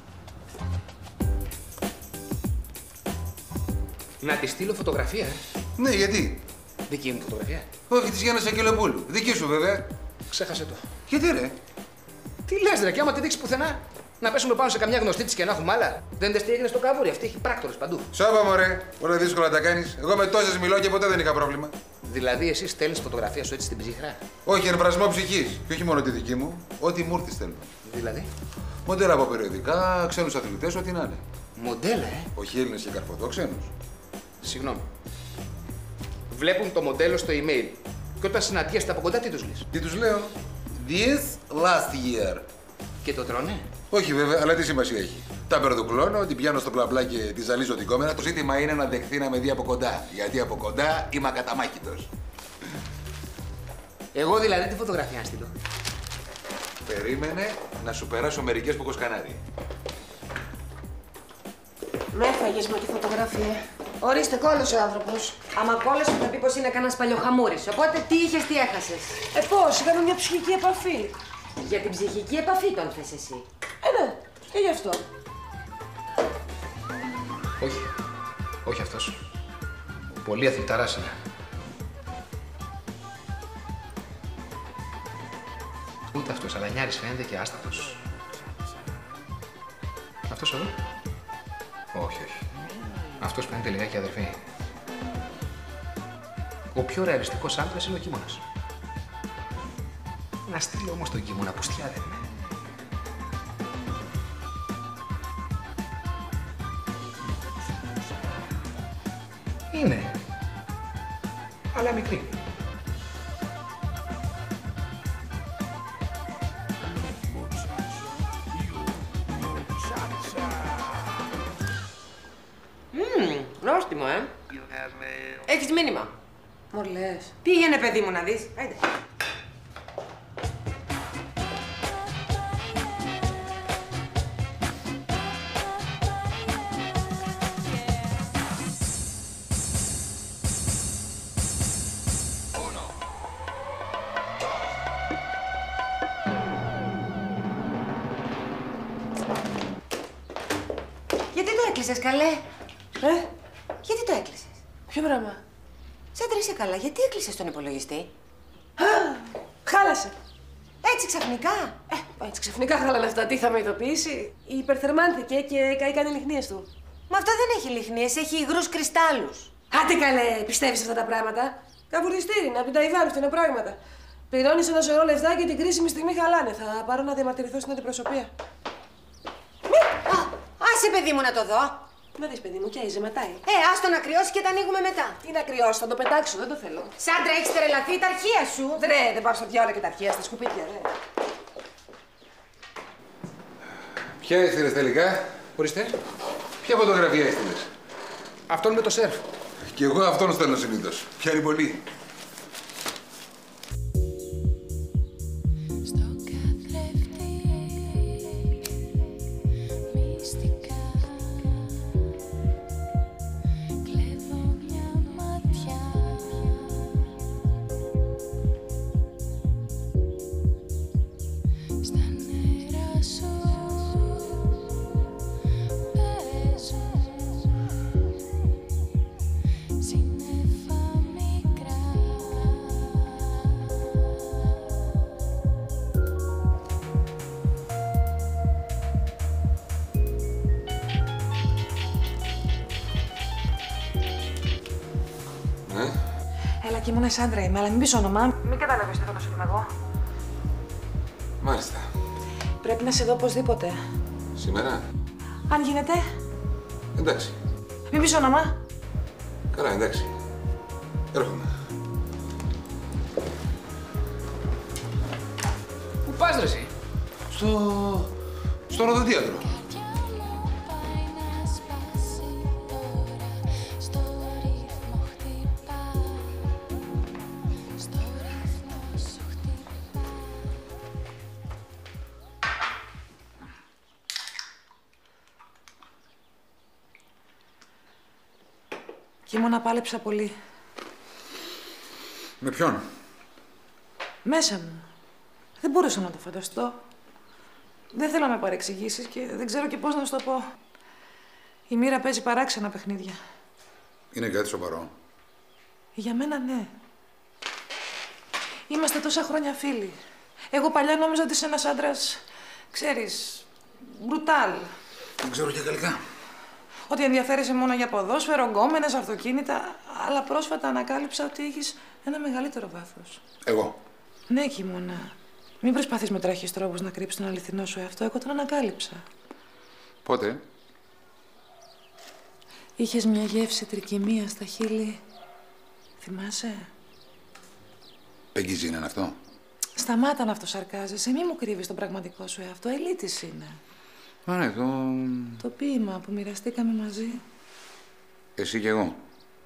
S3: Να τη στείλω φωτογραφία,
S1: Ναι, γιατί.
S3: Δική μου φωτογραφία.
S1: Όχι, της Γιάννας Αγγελοπούλου. Δική σου, βέβαια.
S3: Ξέχασε το.
S1: Γιατί, ρε.
S3: Τι λες, ρε, και άμα τη δείξει πουθενά. Να πέσουμε πάνω σε καμιά γνωστή της και να έχουμε άλλα. Δεν δες τι έγινε στο καβούρι, αυτή έχει πράκτορες παντού.
S1: Σώπα, μωρέ. Όλα δύσκολα τα κάνεις. Εγώ με τόσες μιλώ και ποτέ δεν είχα πρόβλημα.
S3: Δηλαδή, εσύ στέλνεις φωτογραφία σου έτσι στην ψυχρά.
S1: Όχι, ερμπρασμό ψυχής. Και όχι μόνο τη δική μου. Ό,τι μου έρθει στέλνω.
S3: Δηλαδή,
S1: Μοντέλα από περιοδικά, ξένους αθλητές, ό,τι να είναι.
S3: μοντέλα,
S1: Όχι Έλληνες και καρφωτόξενους.
S3: Συγγνώμη. Βλέπουν το μοντέλο στο email. Και όταν συναντιέστε από κοντά, τι τους λες.
S1: Τι τους λέω. This last year.
S3: Και το τρώνε.
S1: Όχι βέβαια, αλλά τι σημασία έχει. Τα μπερδουκλώνω, την πιάνω στο πλαπλά και τη ζαλίζω την κόμενα. Το ζήτημα είναι να δεχθεί να με δει από κοντά. Γιατί από κοντά είμαι ακαταμάχητος.
S3: Εγώ δηλαδή τι φωτογραφία να στείλω.
S1: Περίμενε να σου περάσω μερικές που έχω σκανάρει.
S4: Με έφαγες με τη φωτογραφία.
S2: Ορίστε, κόλλωσε ο άνθρωπος. Άμα κόλλωσε θα πει πως είναι κανένας παλιοχαμούρης. Οπότε τι είχες, τι έχασες.
S4: Πώς, είχαμε μια ψυχική επαφή.
S2: Για την ψυχική επαφή τον θες εσύ.
S4: Ναι, και γι' αυτό.
S3: Όχι. Όχι αυτός. Πολύ αθληταράς είναι. Ούτε αυτός, αλλά νιάρης φαίνεται και άστατος. Αυτός εδώ. Όχι, όχι. Αυτός φαίνεται λιγάκι αδερφή. Ο πιο ρεαλιστικός άντρας είναι ο Κίμωνας. Να στείλω όμως τον Κίμωνα, πουστιά δεν είναι. Είναι. Αλλά μικρή.
S2: Νόστιμο, Έχεις μήνυμα.
S4: Μου λες.
S2: Πήγαινε, παιδί μου, να δεις. Άιντε. Γιατί το έκλεισες, καλέ? Γιατί το έκλεισες?
S8: Ποιο πράγμα?
S2: Σάντρα, είσαι καλά. Γιατί έκλεισες τον υπολογιστή?
S8: Χάλασε.
S2: Έτσι ξαφνικά.
S8: Έτσι ξαφνικά χάλανε αυτά. Τι θα με ειδοποιήσει? Υπερθερμάνθηκε και καήκαν οι λιχνίες του.
S2: Μα αυτό δεν έχει λιχνίες, έχει υγρούς κρυστάλλους.
S8: Άντε καλέ, πιστεύεις αυτά τα πράγματα? Καβουριστήρι, να πει τα Ιβάνου, φτηνά πράγματα. Πληρώνεις ένα σωρό λεφτά και την κρίσιμη στιγμή χαλάνε. Θα πάρω να διαμαρτυρηθώ στην αντιπροσωπεία.
S2: Άσε, παιδί μου, να το δω.
S8: Να δεις, παιδί μου, και ζεματάει.
S2: Άστο να κρυώσει και τα ανοίγουμε μετά.
S8: Τι να κρυώσω, θα το πετάξω, δεν το θέλω.
S2: Σάντρα, έχεις τρελαθεί τα αρχεία σου.
S8: Βρε, δεν πάω στο διάολο και τα αρχεία στα σκουπίδια, ρε.
S1: Ποια έστειλες τελικά?
S3: Ορίστε.
S1: Ποια φωτογραφία έστειλες?
S3: Αυτόν με το σερφ.
S1: Κι εγώ αυτόν στέλνω συνήθως. Πιάνει πολύ.
S4: Έλα, και ήμουν Σάντρα είμαι, αλλά μην πεις όνομα. Μην καταλαβαίνεις τι θέλω είμαι εγώ.
S1: Μάλιστα.
S4: Πρέπει να σε δω οπωσδήποτε.
S1: Σήμερα?
S4: Αν γίνεται.
S1: Εντάξει.
S4: Μην πεις όνομα.
S1: Καλά, εντάξει. Έρχομαι.
S3: Πού πας, ρε εσύ?
S1: Στο Οδοντίατρο.
S4: Και ήμουνα πάλεψα πολύ.
S1: Με ποιον?
S4: Μέσα μου. Δεν μπορούσα να το φανταστώ. Δεν θέλω να με παρεξηγήσεις και δεν ξέρω και πώς να σου το πω. Η μοίρα παίζει παράξενα παιχνίδια.
S1: Είναι κάτι σοβαρό?
S4: Για μένα ναι. Είμαστε τόσα χρόνια φίλοι. Εγώ παλιά νόμιζα ότι είσαι ένας άντρας, ξέρεις, μπρουτάλ.
S1: Δεν ξέρω και γαλλικά.
S4: Ότι ενδιαφέρεσαι μόνο για ποδόσφαιρο, γκόμενες, αυτοκίνητα. Αλλά πρόσφατα ανακάλυψα ότι έχεις ένα μεγαλύτερο βάθος.
S1: Εγώ?
S4: Ναι, Κίμωνα. Μην προσπαθείς με τρέχεις τρόπους να κρύψεις τον αληθινό σου εαυτό. Εγώ τον ανακάλυψα.
S1: Πότε?
S4: Είχες μια γεύση τρικυμία στα χείλη. Θυμάσαι?
S1: Πέγγιζι είναι αυτό?
S4: Σταμάτα να αυτοσαρκάζεσαι. Μη μου κρύβεις τον πραγματικό σου εαυτό. Ελίτης είναι.
S1: Μα ναι,
S4: Το ποίημα που μοιραστήκαμε μαζί.
S1: Εσύ κι εγώ.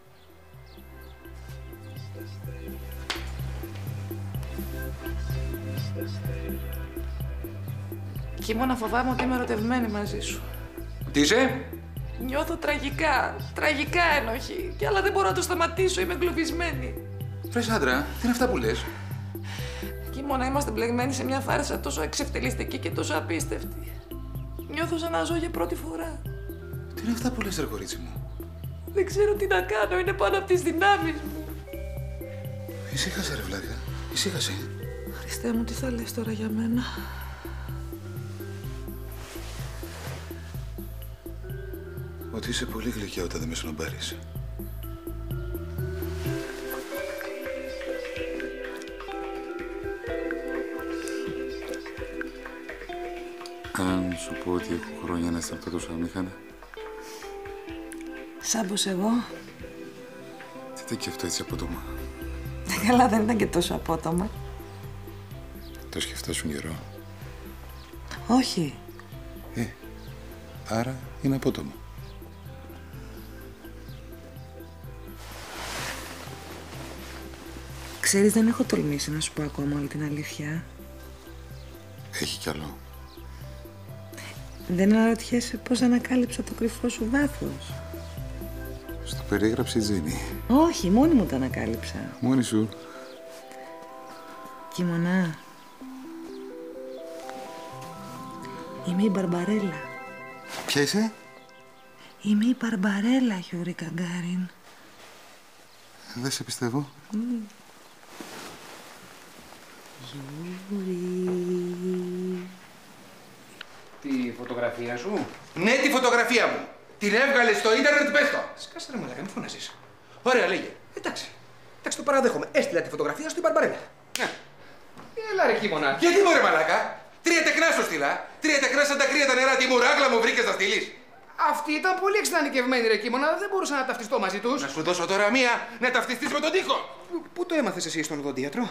S4: Κίμωνα, φοβάμαι ότι είμαι ερωτευμένη μαζί σου.
S1: Τι είσαι?
S4: Νιώθω τραγικά. Τραγικά ένοχη. Κι αλλά δεν μπορώ να το σταματήσω. Είμαι εγκλωβισμένη.
S1: Βρες άντρα, τι είναι αυτά που λες?
S4: Κίμωνα, είμαστε μπλεγμένοι σε μια φάρσα τόσο εξευτελιστική και τόσο απίστευτη. Νιώθω σαν να ζω για πρώτη φορά.
S1: Τι είναι αυτά που λες, ρε κορίτσι μου?
S4: Δεν ξέρω τι να κάνω. Είναι πάνω από τις δυνάμεις μου.
S1: Ησύχασε, ρε βλάκα. Ησύχασε.
S4: Χριστέ μου, τι θα λες τώρα για μένα?
S1: Ότι είσαι πολύ γλυκιά όταν δεν με σνομπάρεις. Αν σου πω ότι έχω χρόνια να αισθανθώ τόσο αμήχανα.
S4: Σαν πως εγώ.
S1: Τι ήταν και αυτό έτσι απότομα?
S4: Καλά, δεν ήταν και τόσο απότομα.
S1: Το σκεφτόσουν καιρό.
S4: Όχι.
S1: Άρα είναι απότομο.
S4: Ξέρεις, δεν έχω τολμήσει να σου πω ακόμα όλη την αλήθεια.
S1: Έχει κι άλλο.
S4: Δεν αναρωτιέσαι πώς ανακάλυψα το κρυφό σου βάθος?
S1: Στο περιέγραψε η Τζέννη.
S4: Όχι, μόνη μου το ανακάλυψα.
S1: Μόνη σου.
S4: Κιμωνά. Είμαι η Μπαρμπαρέλα.
S1: Ποια είσαι?
S4: Είμαι η Μπαρμπαρέλα, Γιούρι Γκαγκάριν.
S1: Δεν σε πιστεύω.
S3: Τη φωτογραφία σου.
S6: Ναι, τη φωτογραφία μου. Την έβγαλε στο ίντερνετ, πες το.
S3: Σκάσε ρε μαλάκα, μη φωνάζεις.
S6: Ωραία, λέγε.
S3: Εντάξει, το παραδέχομαι. Έστειλα τη φωτογραφία στην Μπαρμπαρέλα.
S6: Ναι.
S3: Έλα ρε Κίμωνα.
S6: Γιατί μωρέ μαλάκα. 3 τεκνά σου στείλα. 3 τεκνά σαν τα κρύα τα νερά. Τι μουράγκλα μου βρήκες να στείλεις.
S3: Αυτή ήταν πολύ εξειδανικευμένη ρε Κίμωνα, δεν μπορούσα να ταυτιστώ μαζί τους.
S6: Να σου δώσω τώρα μία να ταυτιστείς με τον τοίχο.
S3: Πού το έμαθες εσύ στον οδοντίατρο?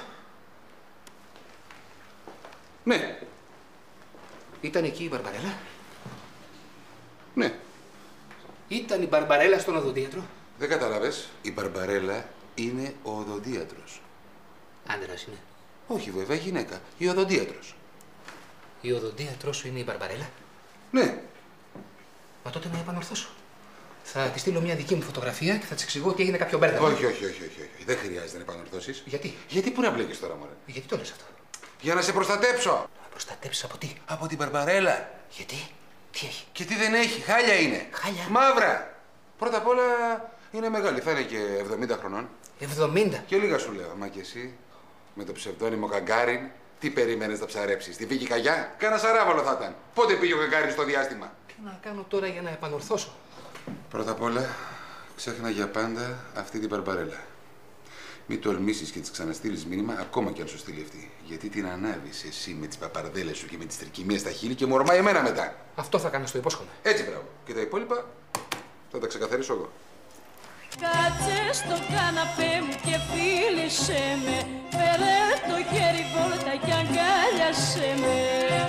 S6: Ναι.
S3: Ήταν εκεί η Μπαρμπαρέλα.
S6: Ναι.
S3: Ήταν η Μπαρμπαρέλα στον οδοντίατρο.
S1: Δεν κατάλαβες. Η Μπαρμπαρέλα είναι ο οδοντίατρος.
S3: Άντρας είναι.
S1: Όχι βέβαια, γυναίκα. Η οδοντίατρος.
S3: Η οδοντίατρός σου είναι η Μπαρμπαρέλα.
S1: Ναι.
S3: Μα τότε να επανορθώσω. Θα τη στείλω μια δική μου φωτογραφία και θα της εξηγώ ότι έγινε κάποιο μπέρδεμα.
S1: Όχι. Δεν χρειάζεται να επανορθώσεις.
S3: Γιατί?
S1: Γιατί πού να μπλέκεις τώρα, μωρέ?
S3: Γιατί το λες αυτό?
S1: Για να σε προστατέψω.
S3: Να προστατέψεις από τι?
S1: Από την Μπαρμπαρέλα.
S3: Γιατί? Τι έχει?
S1: Και τι δεν έχει, χάλια είναι.
S3: Χάλια?
S1: Μαύρα. Πρώτα απ' όλα είναι μεγάλη, θα είναι και 70 χρονών.
S3: 70.
S1: Και λίγα σου λέω, μα και εσύ με το ψευδόνυμο Γκαγκάριν, τι περίμενες να ψαρέψεις? Τη Βίκη Καγιά? Κάνα σαράβαλο θα ήταν. Πότε πήγε ο Γκαγκάριν στο διάστημα?
S3: Τι να κάνω τώρα για να επανορθώσω?
S1: Πρώτα απ' όλα, ξέχνα για πάντα αυτή την Μπαρμπαρέλα. Μην τολμήσεις και της ξαναστείλεις μήνυμα, ακόμα κι αν σου στείλει αυτή. Γιατί την ανάβεις εσύ με τις παπαρδέλες σου και με τις τρικυμίες στα χείλη και μου ορμάει εμένα μετά.
S3: Αυτό θα κάνω, στο υπόσχομαι.
S1: Έτσι, μπράβο. Και τα υπόλοιπα θα τα ξεκαθαρίσω εγώ.
S9: Κάτσε στο καναπέ μου και φίλησε με. Φέρε το χέρι βόλτα και αγκάλιασε με.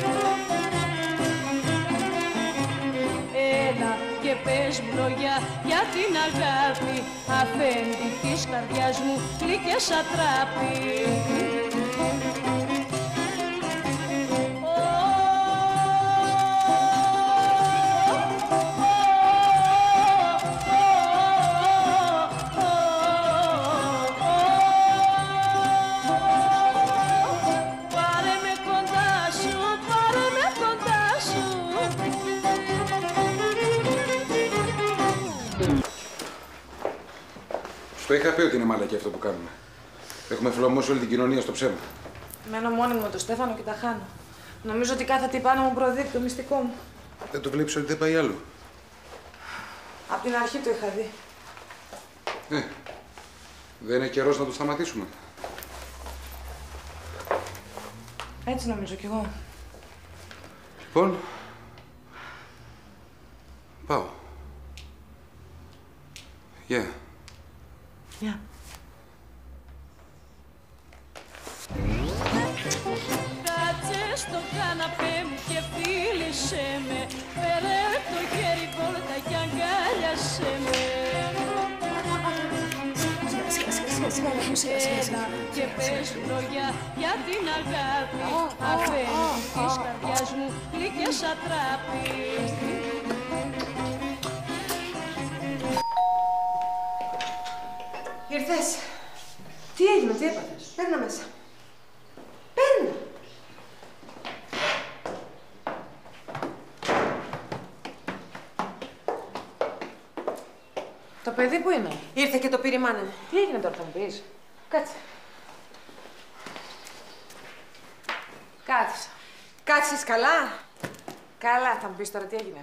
S9: Έλα και πες μου λόγια για την αγάπη. Αφέντη της καρδιάς μου γλυκές ατράπη.
S1: Το είχα πει ότι είναι μαλακή αυτό που κάνουμε. Έχουμε φλωμώσει όλη την κοινωνία στο ψέμα.
S4: Μένω μόνη μου με τον Στέφανο και τα χάνω. Νομίζω ότι κάθε τι πάνω μου προδίδει το μυστικό μου.
S1: Δεν το βλέπεις ότι δεν πάει άλλο?
S4: Απ' την αρχή το είχα δει.
S1: Δεν είναι καιρός να το σταματήσουμε?
S4: Έτσι νομίζω κι εγώ.
S1: Λοιπόν, πάω. Γεια.
S4: Γεια.
S9: Κάτσε στο καναπέ μου και φίλησε με. Φέρε το χέρι βόλτα και αγκάλιασε με. Έλα και πες λόγια για την αγάπη. Αφέντη της καρδιάς μου γλυκές ατράπη.
S2: Ήρθες. Τι έγινε, τι έπαθες? Παίρνα μέσα. Παίρνα.
S4: Το παιδί που είναι?
S2: Ήρθε και το πήρε η μάνα μου.
S4: Τι έγινε τώρα, θα μου πεις?
S2: Κάτσε.
S4: Κάθισα.
S2: Κάθισες καλά?
S4: Καλά, θα μου πεις τώρα τι έγινε.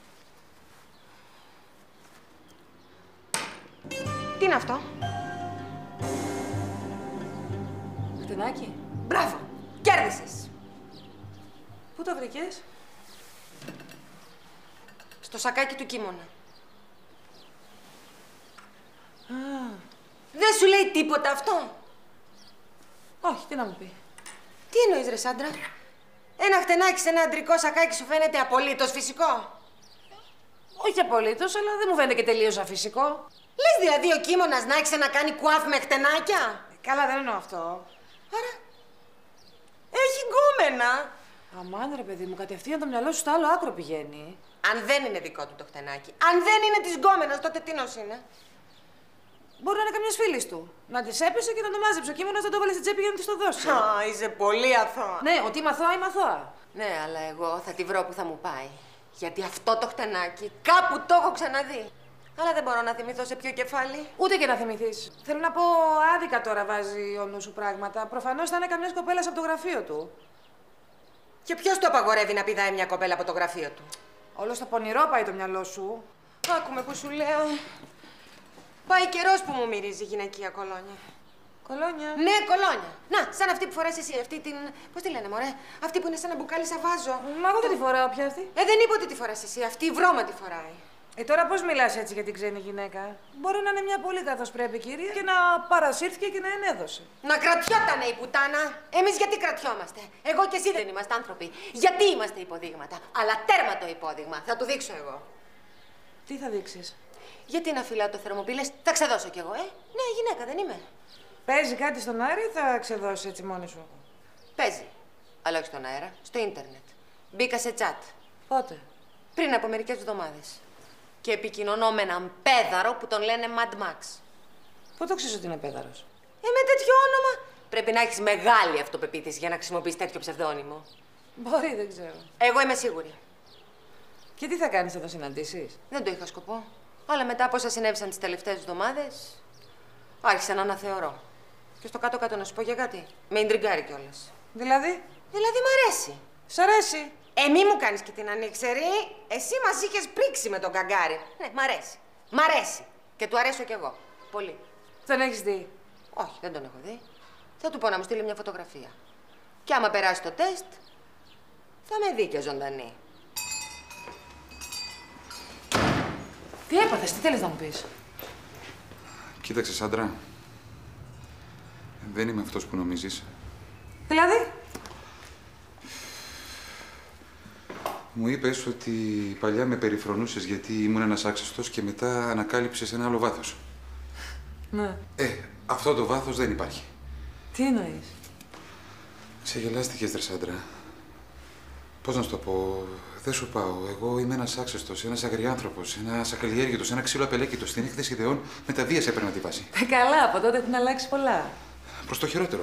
S2: Τι είναι αυτό?
S4: Χτενάκι.
S2: Μπράβο! Κέρδισες!
S4: Πού το βρήκες?
S2: Στο σακάκι του κίμωνα.
S4: Α,
S2: Δεν σου λέει τίποτα αυτό?
S4: όχι, τι να μου πει.
S2: Τι εννοείς, ρε Σάντρα? Ένα χτενάκι σε ένα αντρικό σακάκι σου φαίνεται απολύτως φυσικό?
S4: Όχι απολύτως, αλλά δεν μου φαίνεται και τελείως αφυσικό.
S2: Λες δηλαδή ο κίμωνας να έχει να κάνει κουάφ με χτενάκια?
S4: Καλά, δεν εννοώ αυτό.
S2: Άρα, έχει γκόμενα.
S4: Αμάν, ρε παιδί μου, κατευθείαν το μυαλό σου στο άλλο άκρο πηγαίνει.
S2: Αν δεν είναι δικό του το χτενάκι, αν δεν είναι της γκόμενας, τότε τι νος είναι?
S4: Μπορεί να είναι καμιά φίλη του. Να τη έπεσε και να το μάζεψε. Ο κείμενος δεν το βάλε στην τσέπη για να τη το δώσει.
S2: Α, είσαι πολύ αθώα.
S4: Ναι, ότι είμαι αθώα, είμαι αθώα.
S2: Ναι, αλλά εγώ θα τη βρω που θα μου πάει. Γιατί αυτό το χτενάκι κάπου το έχω ξαναδεί. Αλλά δεν μπορώ να θυμηθώ σε ποιο κεφάλι.
S4: Ούτε και να θυμηθείς. Θέλω να πω, άδικα τώρα βάζει ο νου σου πράγματα. Προφανώς θα είναι καμιά κοπέλα από το γραφείο του.
S2: Και ποιος του απαγορεύει να πηδάει μια κοπέλα από το γραφείο του?
S4: Όλο στο πονηρό πάει το μυαλό σου.
S2: Άκουμε που σου λέω. Πάει καιρός που μου μυρίζει γυναικεία κολόνια.
S4: Κολόνια.
S2: Ναι, κολόνια. Να, σαν αυτή που φοράς εσύ, αυτή την. Πώς τη λένε, μωρέ? Αυτή που είναι σαν ένα μπουκάλι σαβάζο.
S4: Μα εγώ δεν τη φοράω πια αυτή.
S2: Δεν είπα ότι τη φοράς εσύ. Αυτή η βρώμα τη φοράει.
S4: Τώρα πώς μιλάς έτσι για την ξένη γυναίκα? Μπορεί να είναι μια πολύ καθώς πρέπει κυρία και να παρασύρθηκε και να ενέδωσε.
S2: Να κρατιότανε η πουτάνα. Εμείς γιατί κρατιόμαστε? Εγώ και εσύ δεν είμαστε άνθρωποι. Γιατί είμαστε υποδείγματα? Αλλά τέρμα το υπόδειγμα. Θα του δείξω εγώ.
S4: Τι θα δείξεις?
S2: Γιατί να φυλάω το θερμοπύλες, θα ξεδώσω κι εγώ, Ναι, γυναίκα δεν είμαι.
S4: Παίζει κάτι στον αέρα ή θα ξεδώσεις έτσι μόνη σου?
S2: Παίζει. Αλλά όχι στον αέρα, στο ίντερνετ. Μπήκα σε τσάτ.
S4: Πότε?
S2: Πριν από μερικές εβδομάδες. Και επικοινωνώ με έναν πέδαρο που τον λένε Mad Max.
S4: Πού το ξέρεις ότι είναι πέδαρος?
S2: Με τέτοιο όνομα. Πρέπει να έχεις μεγάλη αυτοπεποίθηση για να χρησιμοποιείς τέτοιο ψευδόνυμο.
S4: Μπορεί, δεν ξέρω.
S2: Εγώ είμαι σίγουρη.
S4: Και τι θα κάνεις εδώ, συναντήσεις?
S2: Δεν το είχα σκοπό. Αλλά μετά από όσα συνέβησαν τις τελευταίες εβδομάδες, άρχισα να αναθεωρώ. Και στο κάτω-κάτω να σου πω για κάτι. Με ιντριγκάρει κιόλας.
S4: Δηλαδή?
S2: Δηλαδή μ' αρέσει.
S4: Σ' αρέσει?
S2: Μη μου κάνεις και την ανοίξερη. Εσύ μας είχες πρίξει με τον καγκάρι. Ναι, μ' αρέσει. Μ' αρέσει. Και του αρέσω κι εγώ. Πολύ.
S4: Τον έχεις δει?
S2: Όχι, δεν τον έχω δει. Θα του πω να μου στείλει μια φωτογραφία. Και άμα περάσει το τεστ, θα με δει και ζωντανή.
S4: Τι έπαθες, τι θέλεις να μου πεις?
S1: Κοίταξε, Σάντρα. Δεν είμαι αυτός που νομίζεις.
S4: Δηλαδή?
S1: Μου είπες ότι παλιά με περιφρονούσες γιατί ήμουν ένας άξιστος και μετά ανακάλυψες ένα άλλο βάθος.
S4: Ναι.
S1: Αυτό το βάθος δεν υπάρχει.
S4: Τι εννοείς?
S1: Ξεγελάστηκες, ρε Σάντρα. Πώς να σου το πω, δεν σου πάω. Εγώ είμαι ένας άξιστος, ένας αγριάνθρωπος, ένας ακαλλιέργητος, ένα ξύλο απελέκητος. Στην έκθεση ιδεών με τα βίας έπαιρνα τη βάση.
S4: Καλά, από τότε έχουν αλλάξει πολλά.
S1: Προς το χειρότερο.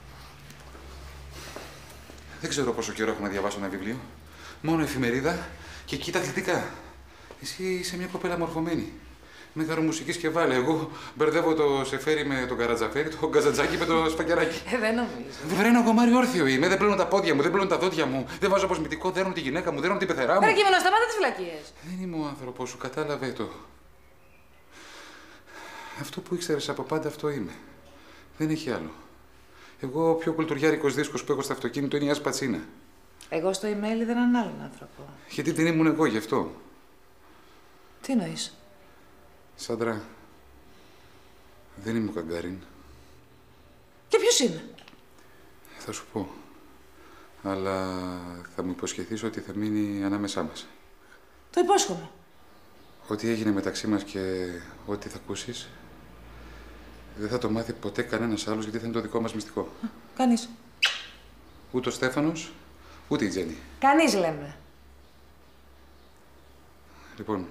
S1: Δεν ξέρω πόσο καιρό έχω να διαβάσω ένα βιβλίο. Μόνο εφημερίδα και εκεί τα αθλητικά. Εσύ είσαι μια κοπέλα μορφωμένη. Με γαρομουσικής και βάλε. Εγώ μπερδεύω το σεφέρι με το καρατζαφέρι, το γκαζατζάκι με το σπακεράκι.
S4: Δεν νομίζω.
S1: Βρε ένα κομμάρι όρθιο είμαι. Δεν πλένω τα πόδια μου, δεν πλένω τα δόντια μου. Δεν βάζω αποσμητικό, δέρνω τη γυναίκα μου, δέρνω την πεθερά μου.
S4: Πέρα κείμενο, σταμάτα τις βλακίες.
S1: Δεν είμαι ο άνθρωπός σου, κατάλαβε το. Αυτό που ήξερες από πάντα, αυτό είμαι. Δεν έχει άλλο. Εγώ ο πιο κουλτουριάρικος δίσκος που έχω στο αυτοκίνητο είναι η Ασπατσίνα.
S4: Εγώ στο email είδα έναν άλλον άνθρωπο.
S1: Γιατί δεν ήμουν εγώ γι' αυτό.
S4: Τι εννοείς?
S1: Σάντρα, δεν είμαι ο Καγκάριν.
S4: Και ποιος είναι?
S1: Θα σου πω. Αλλά θα μου υποσχεθείς ότι θα μείνει ανάμεσά μας.
S4: Το υπόσχομαι.
S1: Ό,τι έγινε μεταξύ μας και ό,τι θα ακούσεις, δεν θα το μάθει ποτέ κανένας άλλος γιατί θα είναι το δικό μας μυστικό.
S4: Κανείς.
S1: Ούτε ο Στέφανος, ούτε η Τζέννη.
S4: Κανείς λέμε.
S1: Λοιπόν,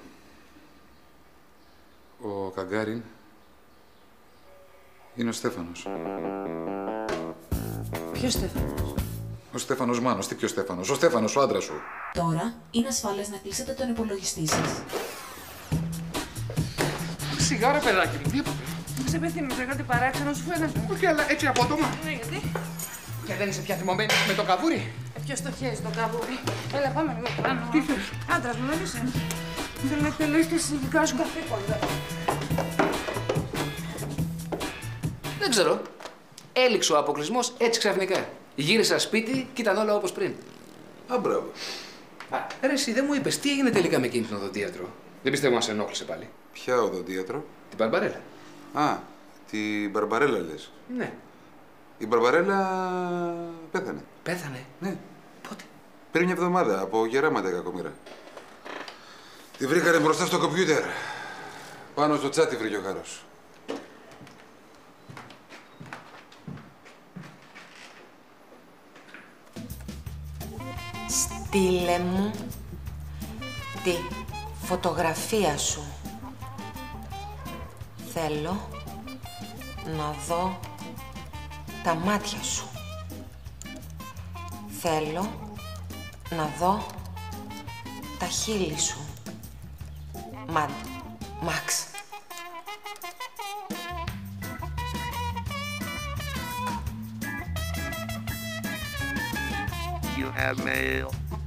S1: ο Καγκάριν είναι ο Στέφανος.
S4: Ποιος Στέφανος?
S1: Ο Στέφανος Μάνος. Τι ποιος Στέφανος? Ο Στέφανος, ο άντρας σου.
S10: Τώρα είναι ασφαλές να κλείσετε τον υπολογιστή σας.
S6: Σιγά ρε παιδάκι μου, τι είπατε?
S4: Σε πεθύμιζα κάτι παράξενο σου φαίνεται.
S6: Όχι, αλλά έτσι απότομα.
S4: Ναι, γιατί?
S3: Και δεν είσαι πια θυμωμένη με το καβούρι.
S4: Ποιος το χέζει το καβούρι. Έλα, πάμε λίγο πάνω. Τι θες? Άντρας μου, δεν είσαι. Θέλω να εκτελέσεις τις δικά σου καθήκοντα.
S3: Δεν ξέρω. Έληξε ο αποκλεισμός έτσι ξαφνικά. Γύρισα σπίτι και ήταν όλα όπως πριν.
S1: Α, μπράβο.
S3: Ρε, εσύ δεν μου είπες τι έγινε τελικά με εκείνη την οδοντίατρο. Δεν πιστεύω να σε ενόχλησε πάλι.
S1: Ποια οδοντίατρο?
S3: Την Μπαρμπαρέλα.
S1: Α, την Μπαρμπαρέλα λες.
S3: Ναι.
S1: Η Μπαρμπαρέλα πέθανε.
S3: Πέθανε.
S1: Ναι.
S3: Πότε?
S1: Πριν μια εβδομάδα από γεράματα η κακομοίρα. Τη βρήκανε μπροστά στο κομπιούτερ. Πάνω στο τσάτι βρήκε ο Χάρος.
S2: Στείλε μου τη φωτογραφία σου. Θέλω να δω τα μάτια σου. Θέλω να δω τα χείλη σου. Μαξ.
S11: You have mail.